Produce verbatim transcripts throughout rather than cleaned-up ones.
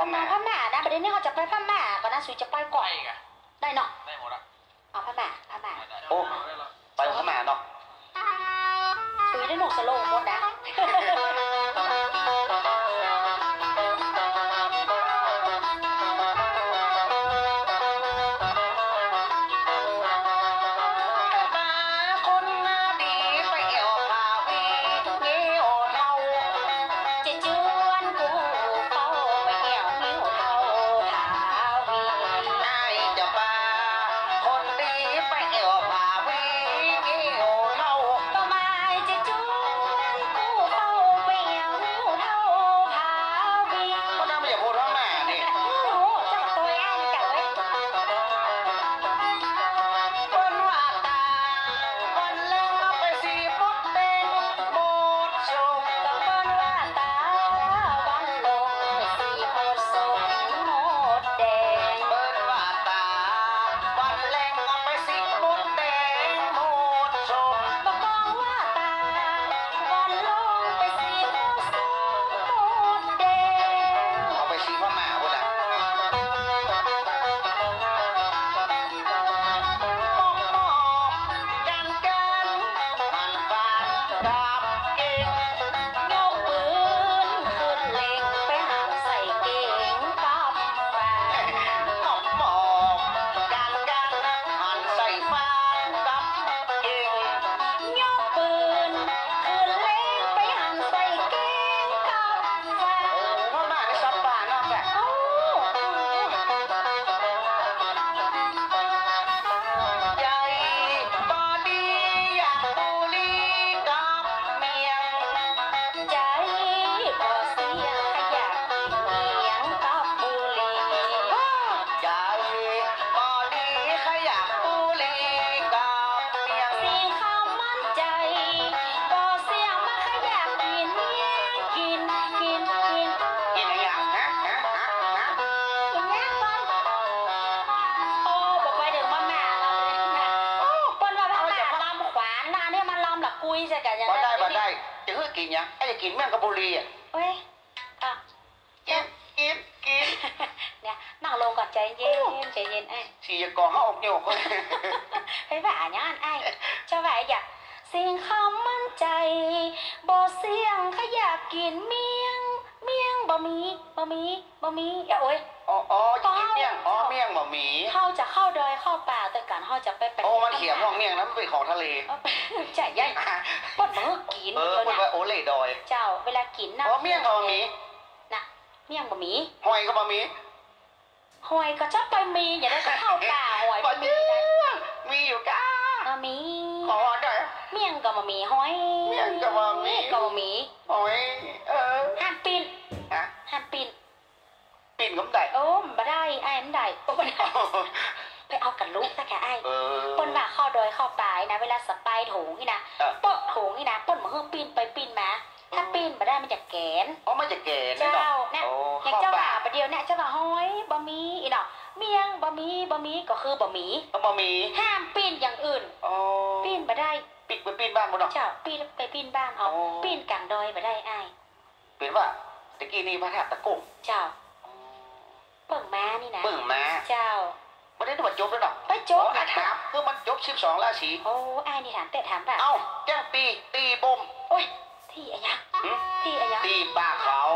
เมืองพม่านะประเด็นนี้เขาจะไปพม่าก่อนนะสุยจะไปก่อนได้เนาะได้หมดละเอาพม่าพม่าโอ้ไปพม่าเนาะสุยได้หนุกสโลว์หมดนะบ่ได้บ่ได้จะคือกินยังไอ้จะกินแมงกะบุรีอ่ะเว้ยอ่ะกินกินกินเนี่ยนั่งลงก่อนใจเย็นใจเย็นไอ้สี่กองเขาออกโยกคนไปบ่าเนี่ยไอ้เจ้าบ่าอยากสิ่งคำมั่นใจบ่เสียงขอยากกินเมียงเมียงบ่มีบ่มีบ่มีอย่าโอ้ยอ๋ออ๋อจะกินเมียงอ๋อเมียงบ่มีเขาจะเข้าดอยเข้าป่าแต่กันเขาจะไปไปโอ้มันเขียมห้องเมียงนั้นมันเป็นของทะเลใจใหญ่ปดมือกินเออพูดว่าโอเล่ดอยเจ้าเวลากินนะอ๋อเมียงก็บ่มีนะเมียงบ่มีหอยก็บ่มีหอยก็ชอบไปมีอย่าได้เข้าป่าหอยบ่มีมีอยู่ก้ามีขอหน่อยเมียงก็บ่มีหอยเมียงก็บ่มีก็บ่มีหอยเออห้ามปีนฮะห้ามปีนปีนก็ได้โอ้บ่ได้ไอ้มันได้บ่ได้ไปเอากันลูกซะแกไอ้เปิ้นว่าเข้าดอยเข้าป่านะเวลาสไปโถงนี่นะเปิ้นโถงนี่นะเปิ้นบ่ฮู้ปีนไปปีนมาถ้าปีนบ่ได้มันจะแกนอ๋อมันจะแกนเจ้าเนี่ยอย่างเจ้าว่าประเดี๋ยวเนี่ยเจ้าว่าหอยบ่มีอีดอกเมียงบ่มีบ่มีก็คือบ่มีบ่มีห้ามปีนอย่างอื่นอ๋อปีนบ่ได้ปีนไปปีนบ้านบ่ดอกเจ้าปีนไปปีนบ้านเอาปีนกลางดอยบ่ได้อ้ายเป็นว่าตะกี้นี่พระธาตุตะกุ่มเจ้าเปิ่งม้านี่นะเปิ่งม้าเจ้าบ่ได้ว่าจบแล้วดอกไปจบอ่ะถามคือมันจบสิบสองราศีโอ้อ้ายนี่ถามแต่ถามแบบเอ้าแจ้งตีตีบ่มโอ้ยที่อะยังที่อะยังตีปากเขา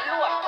ลวด